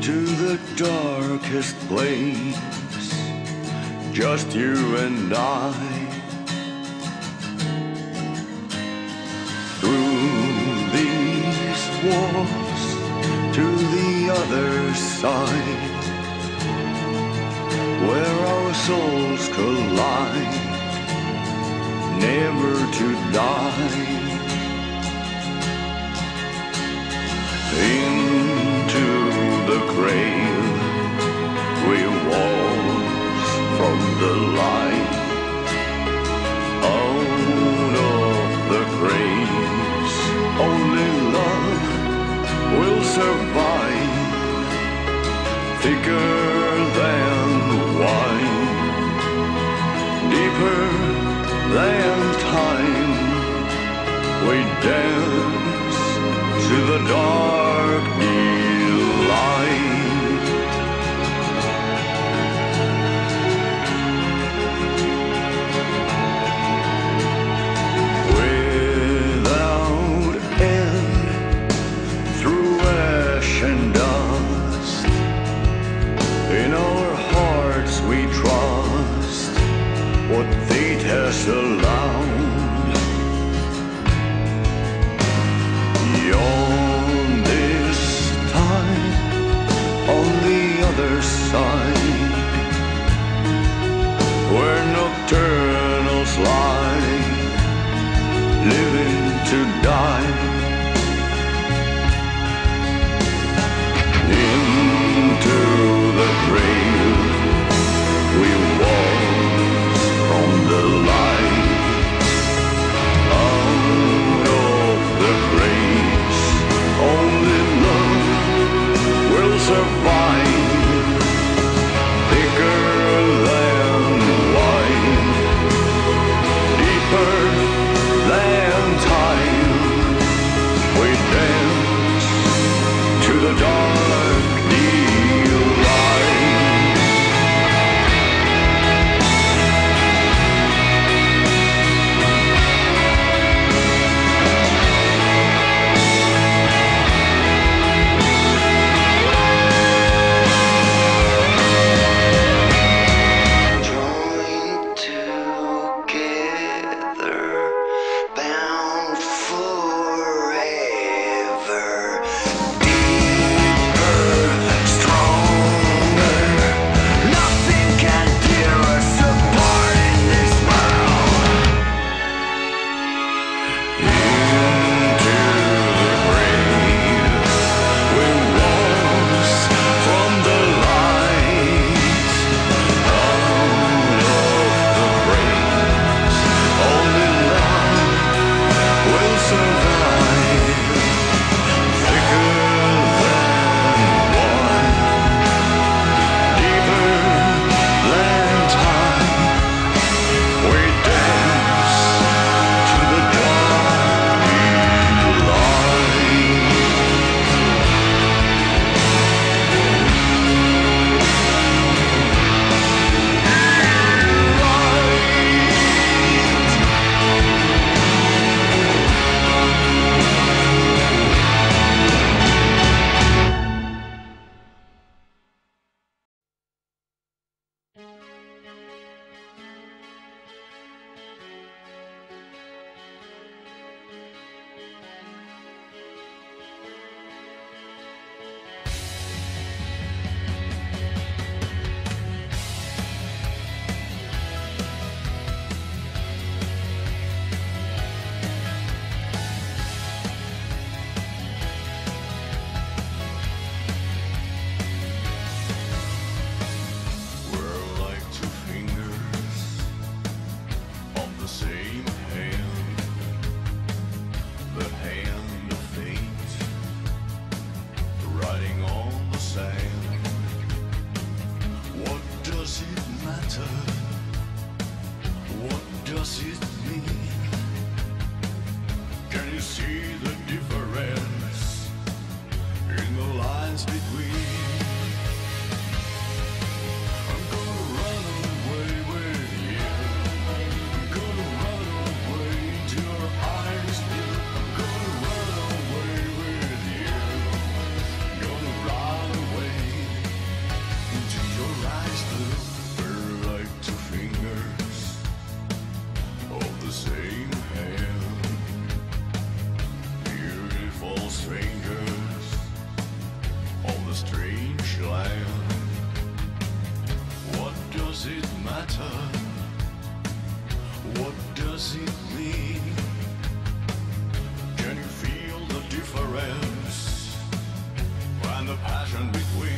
to the darkest place, just you and I. Through these walls to the other side, where our souls collide, never to die. Into the grave we waltz from the light. Out of the graves only love will survive. Thicker than wine, deeper than time, we dance to the dark delight. Without end, through ash and dust, in our hearts we trust what fate has allowed. On this time, on the other side, where nocturnals lie, living to die. Into the grave we waltz from the light. Out of the grave only love will survive. Thicker than wine, deeper than time, we dance to the dark delight. Gonna run away. matter? What does it mean? Can you feel the difference and the passion between?